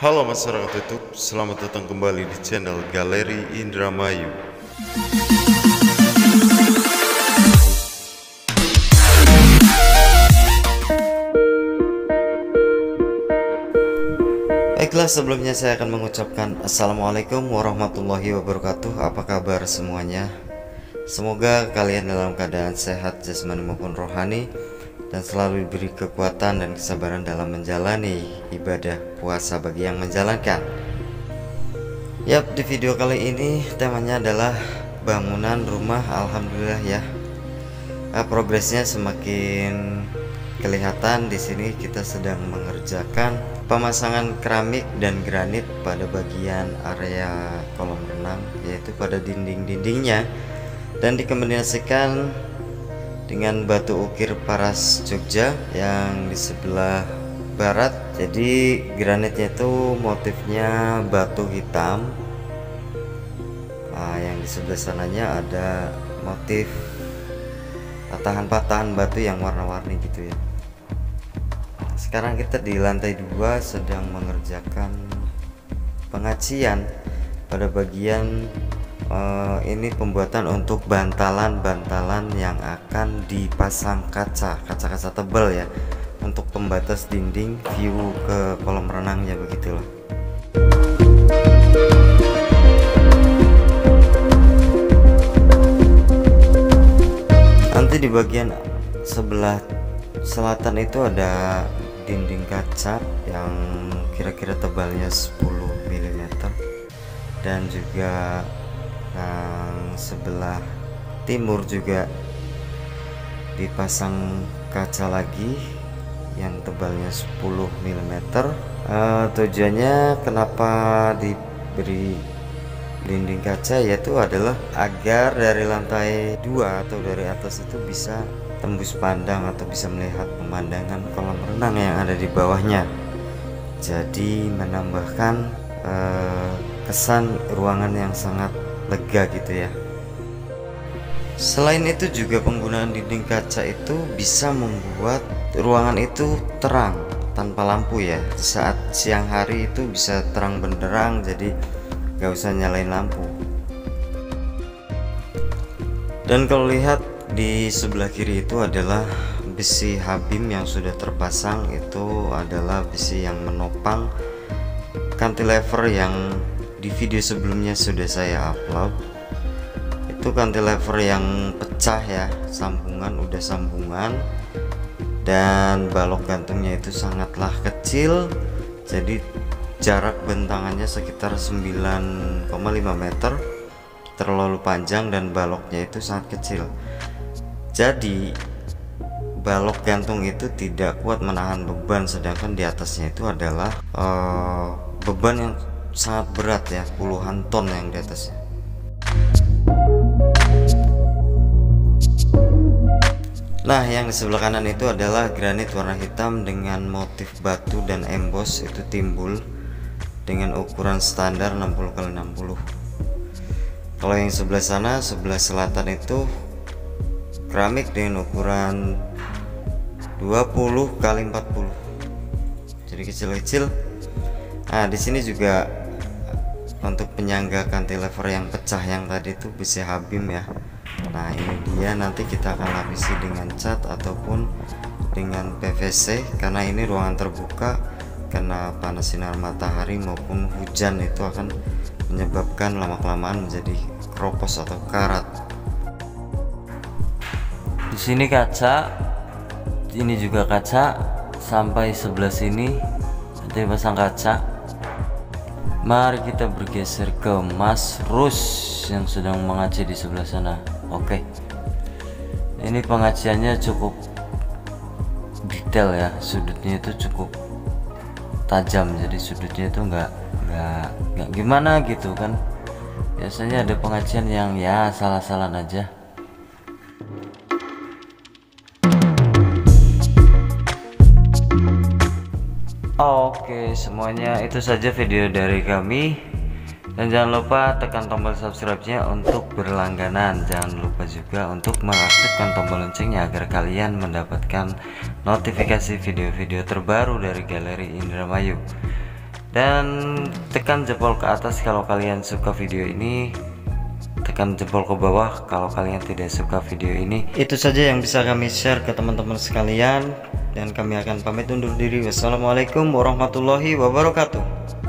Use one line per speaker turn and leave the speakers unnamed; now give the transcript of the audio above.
Halo masyarakat YouTube, selamat datang kembali di channel Galeri Indramayu. Baiklah, sebelumnya saya akan mengucapkan Assalamualaikum warahmatullahi wabarakatuh. Apa kabar semuanya? Semoga kalian dalam keadaan sehat jasmani maupun rohani, dan selalu diberi kekuatan dan kesabaran dalam menjalani ibadah puasa bagi yang menjalankan. Yap, di video kali ini temanya adalah bangunan rumah. Alhamdulillah ya, progresnya semakin kelihatan. Di sini kita sedang mengerjakan pemasangan keramik dan granit pada bagian area kolam renang, yaitu pada dinding-dindingnya, dan dikombinasikan dengan batu ukir paras Jogja yang di sebelah barat. Jadi granitnya itu motifnya batu hitam. Yang di sebelah sananya ada motif patahan-patahan batu yang warna-warni gitu ya. Sekarang kita di lantai 2 sedang mengerjakan pengacian pada bagian ini pembuatan untuk bantalan-bantalan yang akan dipasang kaca-kaca tebal ya, untuk pembatas dinding view ke kolam renangnya, begitulah. Nanti di bagian sebelah selatan itu ada dinding kaca yang kira-kira tebalnya 10 mm, dan juga yang sebelah timur juga dipasang kaca lagi yang tebalnya 10 mm. Tujuannya kenapa diberi dinding kaca, yaitu adalah agar dari lantai 2 atau dari atas itu bisa tembus pandang atau bisa melihat pemandangan kolam renang yang ada di bawahnya. Jadi menambahkan kesan ruangan yang sangat lega gitu ya. Selain itu juga penggunaan dinding kaca itu bisa membuat ruangan itu terang tanpa lampu ya. Di saat siang hari itu bisa terang benderang, jadi gak usah nyalain lampu. Dan kalau lihat di sebelah kiri itu adalah besi Habim yang sudah terpasang. Itu adalah besi yang menopang cantilever yang di video sebelumnya sudah saya upload. Itu cantilever yang pecah ya, sambungan udah sambungan, dan balok gantungnya itu sangatlah kecil. Jadi jarak bentangannya sekitar 9,5 meter, terlalu panjang, dan baloknya itu sangat kecil. Jadi balok gantung itu tidak kuat menahan beban, sedangkan di atasnya itu adalah beban yang sangat berat ya, puluhan ton yang di atasnya. Nah, yang di sebelah kanan itu adalah granit warna hitam dengan motif batu dan emboss itu timbul dengan ukuran standar 60x60. Kalau yang sebelah sana, sebelah selatan itu keramik dengan ukuran 20x40. Jadi kecil-kecil. Nah, di sini juga untuk penyangga cantilever yang pecah yang tadi itu besi Habim ya. Nah, ini dia, nanti kita akan lapisi dengan cat ataupun dengan PVC, karena ini ruangan terbuka, karena panas sinar matahari maupun hujan itu akan menyebabkan lama-kelamaan menjadi keropos atau karat. Di sini kaca, ini juga kaca, sampai sebelah sini nanti pasang kaca. Mari kita bergeser ke Mas Rus yang sedang mengaci di sebelah sana. Oke, ini pengaciannya cukup detail ya, sudutnya itu cukup tajam, jadi sudutnya itu nggak gimana gitu kan. Biasanya ada pengacian yang ya salah-salahan aja. Oke, semuanya itu saja video dari kami, dan jangan lupa tekan tombol subscribe-nya untuk berlangganan. Jangan lupa juga untuk mengaktifkan tombol loncengnya agar kalian mendapatkan notifikasi video-video terbaru dari Galeri Indramayu. dan tekan jempol ke atas kalau kalian suka video ini, tekan jempol ke bawah kalau kalian tidak suka video ini. Itu saja yang bisa kami share ke teman-teman sekalian, dan kami akan pamit undur diri. Wassalamualaikum warahmatullahi wabarakatuh.